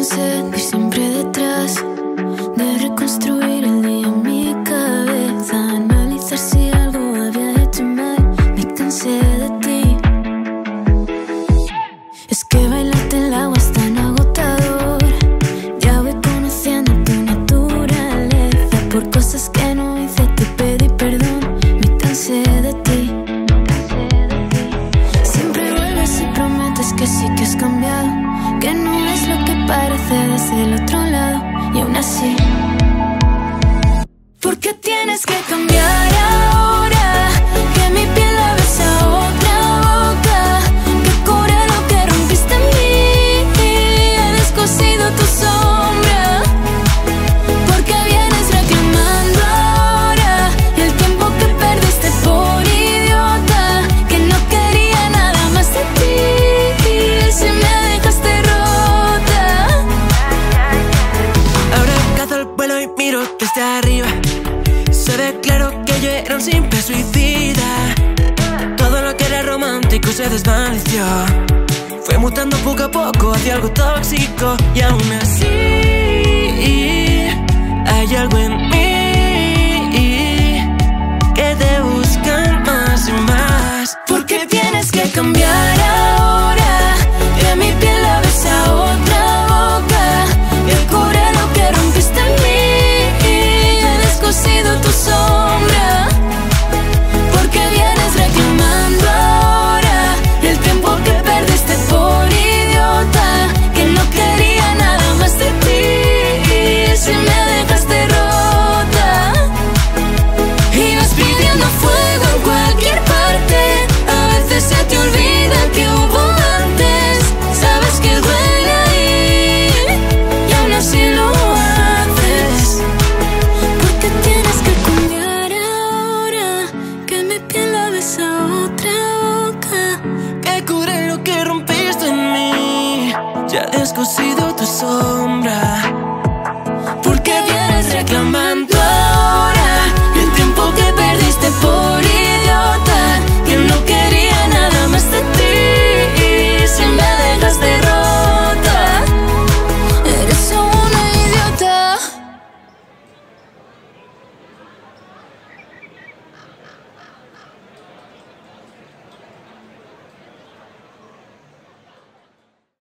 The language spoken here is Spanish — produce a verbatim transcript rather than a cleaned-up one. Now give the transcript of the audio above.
sed y siempre detrás de reconstruir el día en mi cabeza, analizar si algo había hecho mal. Me cansé de ti. Es que bailarte en el agua es tan agotador. Ya voy conociendo tu naturaleza. Por cosas que no hice te pedí perdón. Me cansé de ti. Siempre vuelves y prometes que sí que has cambiado, que no es lo que parece desde el otro lado. Y aún así, ¿por qué tienes que cambiar ahora? Que mi piel la besa otra boca, que cubre lo que rompiste en mí. He descosido tu sombra. ¿Por qué vienes reclamando ahora el tiempo que perdiste por idiota? Que no quería nada más de ti, si me dejaste rota. Ahora cazo el vuelo y miro desde arriba. Se ve claro que yo era un simple suicida. Todo lo que era romántico se desvaneció. Fue mutando poco a poco hacia algo tóxico. Y aún así hay algo en mí que te buscan más y más. ¿Por qué tienes que cambiar ahora? Que mi piel la besa otra boca, que cubre lo que rompiste en mí. He descosido tu sombra. ¿Por qué vienes reclamando ahora el tiempo que perdiste por idiota? Que no quería nada más de ti, si me dejaste rota. Y vas pidiendo fuego en cualquier parte. A veces se te olvida que hubo antes. Sabes que duele ahí y aún así lo haces. ¿Por qué tienes que cambiar ahora? Que mi piel la besa otra boca, Que cubre lo que rompiste en mí. Ya he descosido tu sombra.